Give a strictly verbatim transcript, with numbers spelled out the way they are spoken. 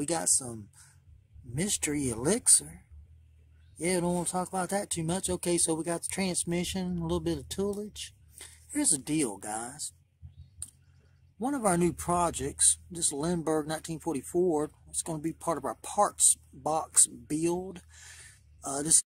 got some mystery elixir. Yeah, don't want to talk about that too much. Okay, so we got the transmission, a little bit of toolage. Here's the deal, guys. One of our new projects, this Lindbergh nineteen forty-four, it's going to be part of our parts box build. Uh, this